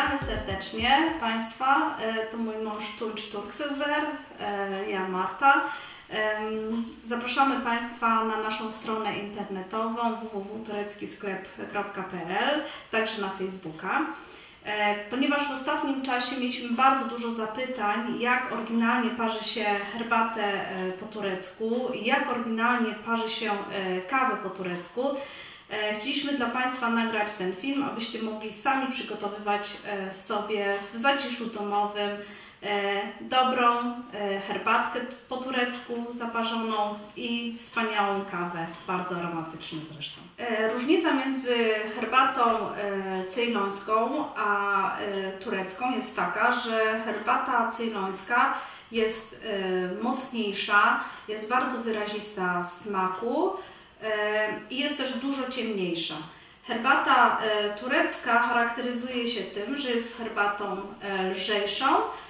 Witamy serdecznie Państwa, to mój mąż Tunç Turksezer, ja Marta. Zapraszamy Państwa na naszą stronę internetową www.tureckisklep.pl, także na Facebooka. Ponieważ w ostatnim czasie mieliśmy bardzo dużo zapytań, jak oryginalnie parzy się herbatę po turecku, jak oryginalnie parzy się kawę po turecku, chcieliśmy dla Państwa nagrać ten film, abyście mogli sami przygotowywać sobie w zaciszu domowym dobrą herbatkę po turecku zaparzoną i wspaniałą kawę, bardzo aromatyczną zresztą. Różnica między herbatą ceylońską a turecką jest taka, że herbata ceylońska jest mocniejsza, jest bardzo wyrazista w smaku i jest też dużo ciemniejsza. Herbata turecka charakteryzuje się tym, że jest herbatą lżejszą,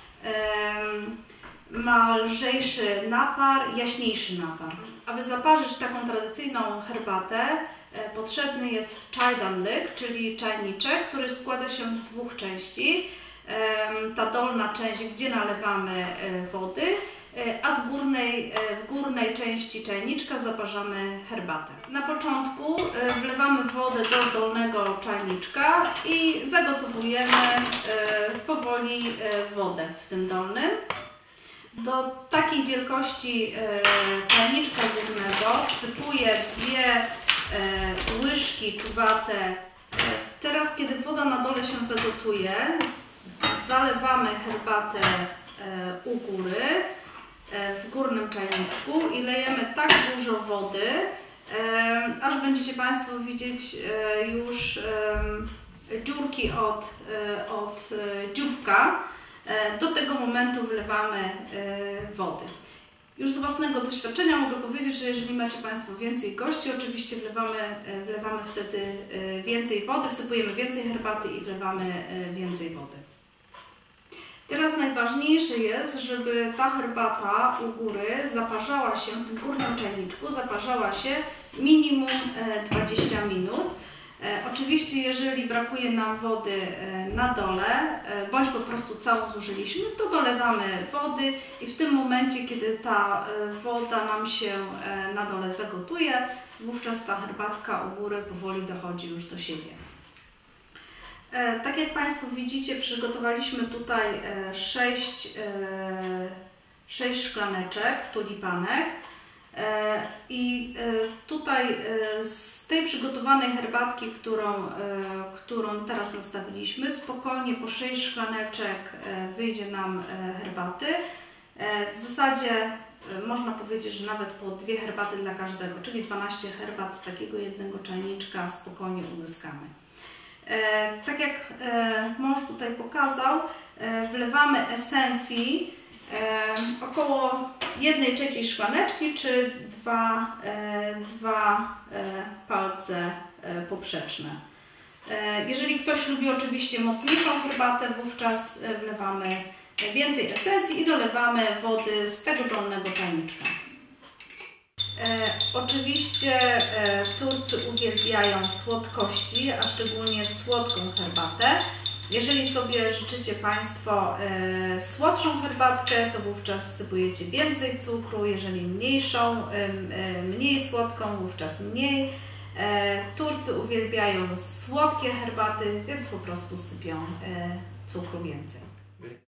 ma lżejszy napar, jaśniejszy napar. Aby zaparzyć taką tradycyjną herbatę, potrzebny jest czajdanlyk, czyli czajniczek, który składa się z dwóch części. Ta dolna część, gdzie nalewamy wody, a w górnej części czajniczka zaparzamy herbatę. Na początku wlewamy wodę do dolnego czajniczka i zagotowujemy powoli wodę w tym dolnym. Do takiej wielkości czajniczka górnego wsypuję 2 łyżki czuwate. Teraz, kiedy woda na dole się zagotuje, zalewamy herbatę u góry, w górnym czajniczku i lejemy tak dużo wody, aż będziecie Państwo widzieć już dziurki od dzióbka. Do tego momentu wlewamy wody. Już z własnego doświadczenia mogę powiedzieć, że jeżeli macie Państwo więcej gości, oczywiście wlewamy wtedy więcej wody, wsypujemy więcej herbaty i wlewamy więcej wody. Teraz najważniejsze jest, żeby ta herbata u góry zaparzała się, w tym górnym czajniczku zaparzała się minimum 20 minut. Oczywiście jeżeli brakuje nam wody na dole, bądź po prostu całą zużyliśmy, to dolewamy wody i w tym momencie, kiedy ta woda nam się na dole zagotuje, wówczas ta herbatka u góry powoli dochodzi już do siebie. Tak jak Państwo widzicie, przygotowaliśmy tutaj 6 szklaneczek tulipanek i tutaj z tej przygotowanej herbatki, którą teraz nastawiliśmy, spokojnie po 6 szklaneczek wyjdzie nam herbaty. W zasadzie można powiedzieć, że nawet po 2 herbaty dla każdego, czyli 12 herbat z takiego jednego czajniczka spokojnie uzyskamy. Tak jak mąż tutaj pokazał, wlewamy esencji około 1/3 szklaneczki czy 2 palce poprzeczne. Jeżeli ktoś lubi oczywiście mocniejszą herbatę, wówczas wlewamy więcej esencji i dolewamy wody z tego dolnego czajniczka. Oczywiście Turcy uwielbiają słodkości, a szczególnie słodką herbatę. Jeżeli sobie życzycie Państwo słodszą herbatkę, to wówczas wsypujecie więcej cukru, jeżeli mniej słodką, wówczas mniej. Turcy uwielbiają słodkie herbaty, więc po prostu sypią cukru więcej.